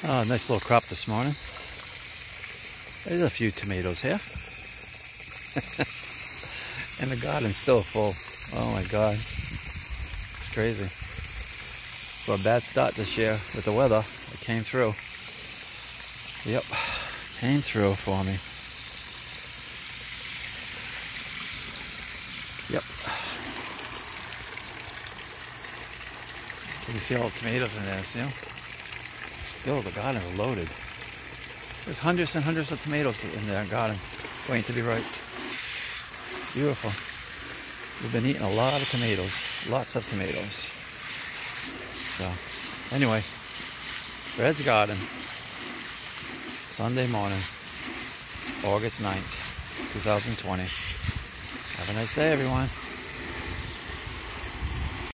Oh, nice little crop this morning. There's a few tomatoes here. And the garden's still full. Oh my God. It's crazy. For a bad start this year with the weather, it came through. Yep, came through for me. Yep. You can see all the tomatoes in there, see them? Still, the garden is loaded. There's hundreds and hundreds of tomatoes in their garden waiting to be ripe. Beautiful. We've been eating a lot of tomatoes. Lots of tomatoes. So, anyway, Fred's Garden. Sunday morning, August 9th, 2020. Have a nice day, everyone.